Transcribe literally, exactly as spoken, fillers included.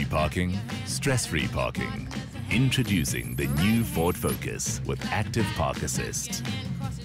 Free parking, stress-free parking. Introducing the new Ford Focus with Active Park Assist.